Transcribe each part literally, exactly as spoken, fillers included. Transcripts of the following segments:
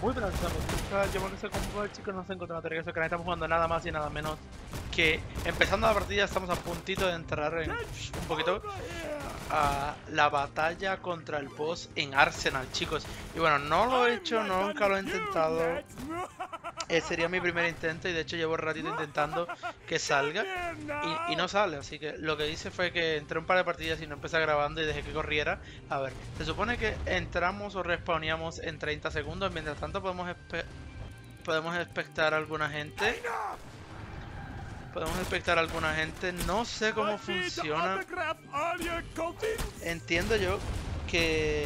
Muy buenas tardes, yo con ese combo chicos nos encontramos de regreso, que estamos jugando nada más y nada menos que empezando la partida. Estamos a puntito de entrar en un poquito a la batalla contra el boss en Arsenal, chicos. Y bueno, no lo he hecho, nunca lo he intentado. Eh, sería mi primer intento y de hecho llevo un ratito intentando que salga y, y no sale. Así que lo que hice fue que entré un par de partidas y no empecé grabando y dejé que corriera. A ver, se supone que entramos o respawneamos en treinta segundos. Mientras tanto podemos, espe podemos expectar a alguna gente. Podemos expectar a alguna gente. No sé cómo funciona. Entiendo yo que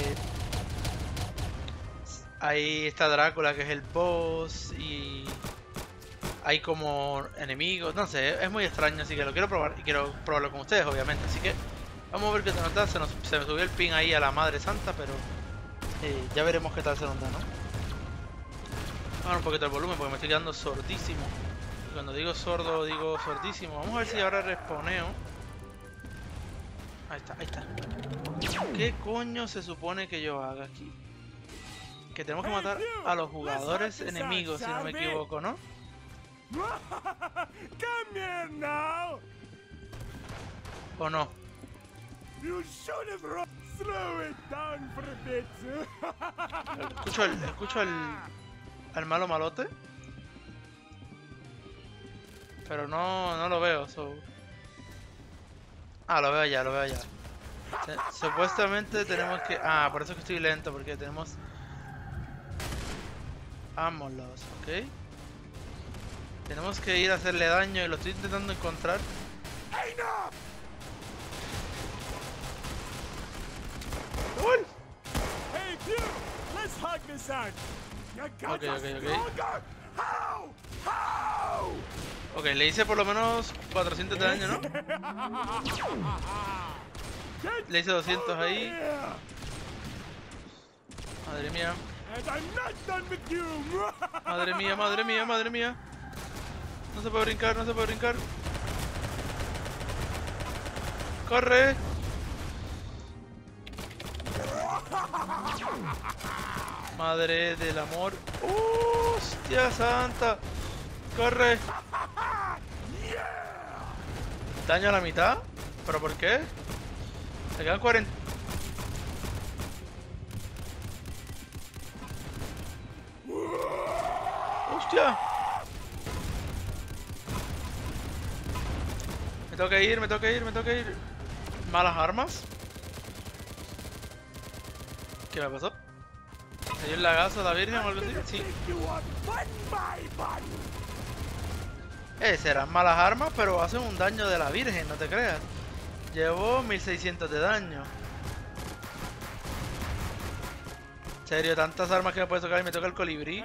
ahí está Drácula, que es el boss, y hay como enemigos, no sé, es muy extraño, así que lo quiero probar y quiero probarlo con ustedes, obviamente. Así que vamos a ver qué tal nos da. Se, nos, se me subió el ping ahí a la madre santa, pero eh, ya veremos qué tal se nos da, ¿no? Vamos a un poquito el volumen porque me estoy quedando sordísimo. Y cuando digo sordo, digo sordísimo. Vamos a ver si ahora respawneo. Ahí está, ahí está. ¿Qué coño se supone que yo haga aquí? Que tenemos que matar a los jugadores enemigos, si no me equivoco, ¿no? ¿O no? Escucho el, escucho el, al malo malote, pero no, no lo veo. So... Ah, lo veo ya, lo veo ya. Supuestamente tenemos que... Ah, por eso es que estoy lento, porque tenemos... Vámonos, ok. Tenemos que ir a hacerle daño y lo estoy intentando encontrar. ¡Uy! Ok, ok, ok. Ok, le hice por lo menos cuatrocientos de daño, ¿no? Le hice doscientos ahí. Madre mía. Madre mía, madre mía, madre mía. No se puede brincar, no se puede brincar. ¡Corre! Madre del amor. ¡Hostia santa! ¡Corre! ¿Daño a la mitad? ¿Pero por qué? Se quedan cuarenta... ¡Hostia! Me tengo que ir, me tengo que ir, me tengo que ir. ¿Malas armas? ¿Qué me pasó? ¿Se dio el lagazo a la virgen o algo así? Sí. Eh, serán malas armas, pero hacen un daño de la virgen, no te creas. Llevo mil seiscientos de daño. En serio, tantas armas que me puede tocar y me toca el colibrí.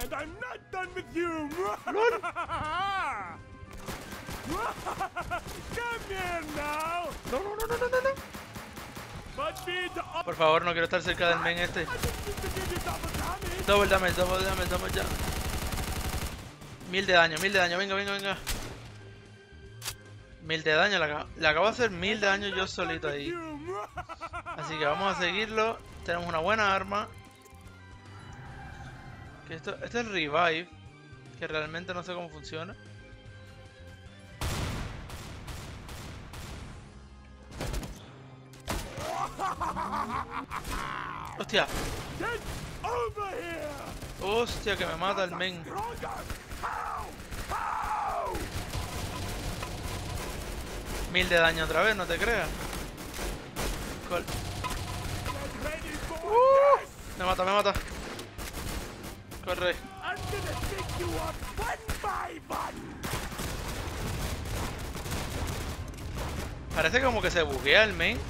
¡Lol! No, no, no, no, no, no. Por favor, no quiero estar cerca del men este. Double damage, double damage, double ya. Mil de daño, mil de daño, venga, venga, venga. Mil de daño, le acabo, le acabo de hacer mil de daño yo solito ahí. Así que vamos a seguirlo. Tenemos una buena arma. Que esto, este es el revive, que realmente no sé cómo funciona. Hostia. Hostia, que me mata el men. Mil de daño otra vez, no te creas. Col uh, me mata, me mata. Corre. Parece como que se buguea el main.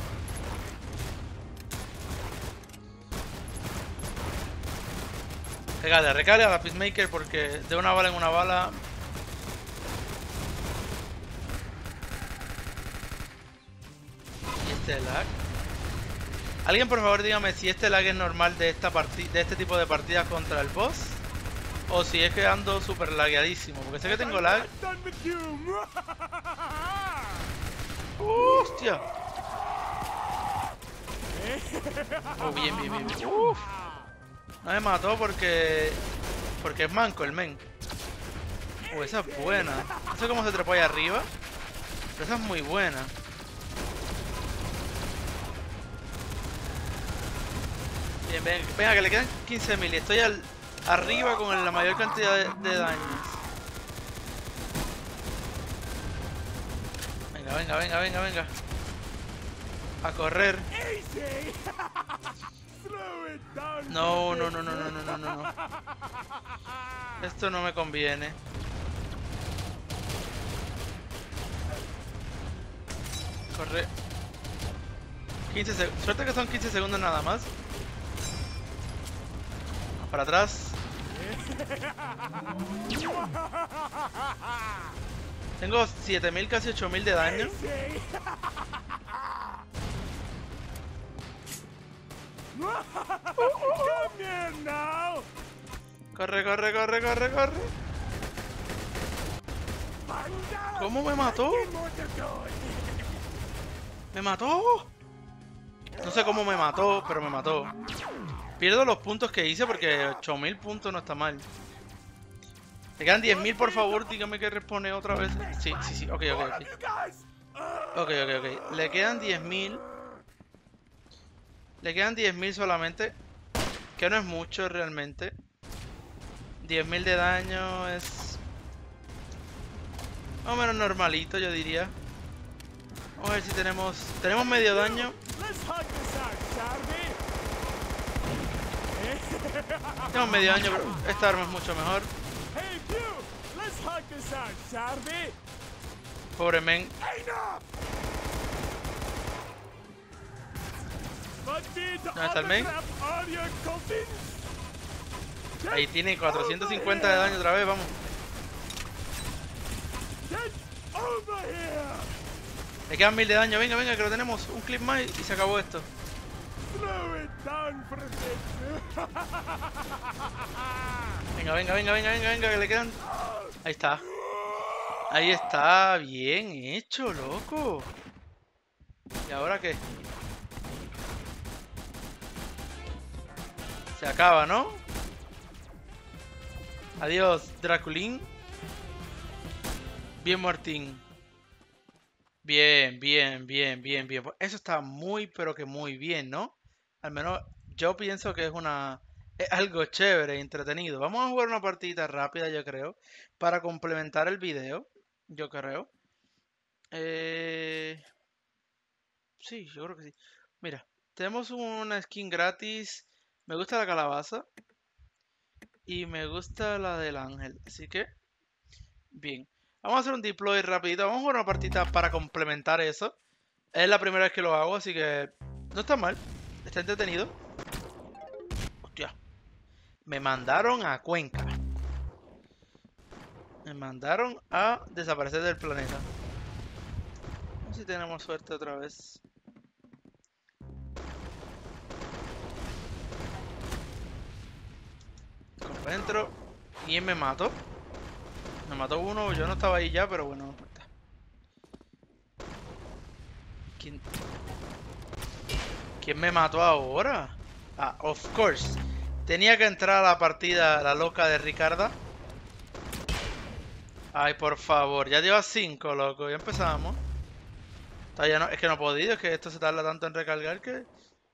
Recarga, recarga la Peacemaker porque de una bala en una bala. ¿Y este lag? Alguien por favor dígame si este lag es normal de esta de este tipo de partidas contra el boss, o si es que ando super lagueadísimo, porque sé que tengo lag. ¡Hostia! Oh, bien, bien, bien, bien. Uf. No me mató porque Porque es manco el men. Uh, esa es buena. No sé cómo se trepó ahí arriba, pero esa es muy buena. Bien, venga, venga, que le quedan quince mil y estoy al, arriba con la mayor cantidad de, de daños. Venga, venga, venga, venga, venga. A correr. No, no, no, no, no, no, no, no. Esto no me conviene. Corre. quince segundos. Suerte que son quince segundos nada más. Para atrás. Tengo siete mil, casi ocho mil de daño. Corre, corre, corre, corre, corre. ¿Cómo me mató? ¿Me mató? No sé cómo me mató, pero me mató. Pierdo los puntos que hice porque ocho mil puntos no está mal. Le quedan diez mil, por favor, dígame que responde otra vez. Sí, sí, sí, ok, ok, ok. Ok, ok, ok. Le quedan diez mil. Le quedan diez mil solamente. Que no es mucho realmente. diez mil de daño es... más o menos normalito, yo diría. Vamos a ver si tenemos... Tenemos medio daño. Tenemos medio daño, pero esta arma es mucho mejor. Pobre men. ¿Dónde está el men? Ahí tiene cuatrocientos cincuenta de daño otra vez, vamos. Le quedan mil de daño, venga, venga, que lo tenemos. Un clip más y se acabó esto. Venga, venga, venga, venga, venga, venga, que le quedan... Ahí está. Ahí está, bien hecho, loco. ¿Y ahora qué? Se acaba, ¿no? Adiós, Draculín. Bien, Martín. Bien, bien, bien, bien, bien. Eso está muy, pero que muy bien, ¿no? Al menos yo pienso que es una... es algo chévere, entretenido. Vamos a jugar una partidita rápida, yo creo. Para complementar el video. Yo creo. Eh... Sí, yo creo que sí. Mira, tenemos una skin gratis. Me gusta la calabaza. Y me gusta la del ángel. Así que... bien. Vamos a hacer un deploy rapidito. Vamos a jugar una partida para complementar eso. Es la primera vez que lo hago, así que... no está mal. Está entretenido. Hostia. Me mandaron a Cuenca. Me mandaron a desaparecer del planeta. Vamos a ver si tenemos suerte otra vez. Dentro. Y me mató. Me mató uno. Yo no estaba ahí ya, pero bueno, no importa. ¿Quién? ¿Quién me mató ahora? Ah, of course. Tenía que entrar a la partida la loca de Ricarda. Ay, por favor. Ya lleva cinco, loco. Ya empezamos. Todavía no, es que no he podido. Es que esto se tarda tanto en recargar que...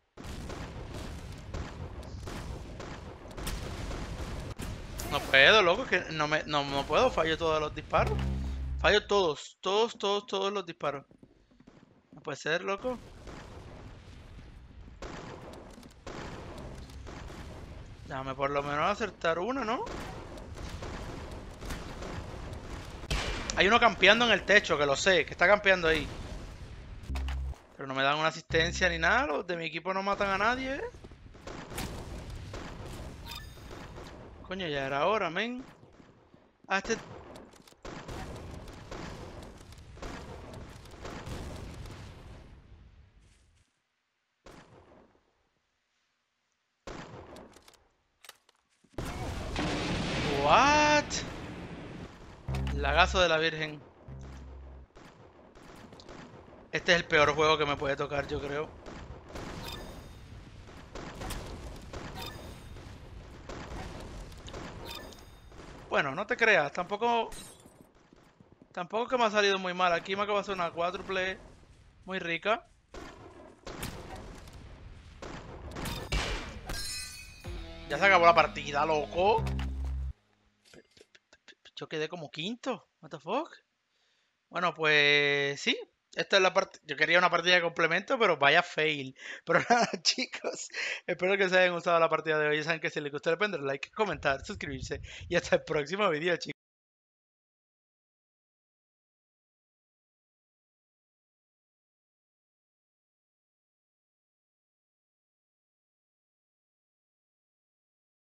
no puedo, loco. Es que no, me, no, no puedo. Fallo todos los disparos. Fallo todos. Todos, todos, todos los disparos. No puede ser, loco. Déjame por lo menos acertar uno, ¿no? Hay uno campeando en el techo, que lo sé, que está campeando ahí. Pero no me dan una asistencia ni nada. Los de mi equipo no matan a nadie, ¿eh? Coño, ya era hora, men. Ah, este... What? Lagazo de la Virgen. Este es el peor juego que me puede tocar, yo creo. Bueno, no te creas, tampoco... Tampoco que me ha salido muy mal. Aquí me acabo de hacer una cuádruple muy rica. Ya se acabó la partida, loco. Yo quedé como quinto. What the fuck? Bueno, pues sí. Esta es la parte. Yo quería una partida de complemento, pero vaya fail. Pero nada, chicos. Espero que se hayan gustado la partida de hoy. Ya saben que si les gustó, le pueden dar like, comentar, suscribirse. Y hasta el próximo video, chicos.